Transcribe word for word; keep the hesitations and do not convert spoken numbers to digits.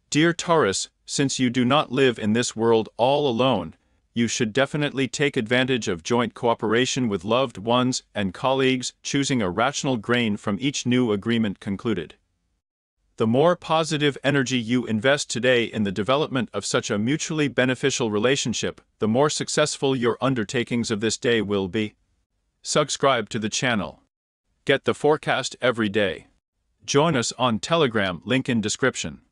Dear Taurus, since you do not live in this world all alone, you should definitely take advantage of joint cooperation with loved ones and colleagues, choosing a rational grain from each new agreement concluded. The more positive energy you invest today in the development of such a mutually beneficial relationship, the more successful your undertakings of this day will be. Subscribe to the channel. Get the forecast every day. Join us on Telegram, link in description.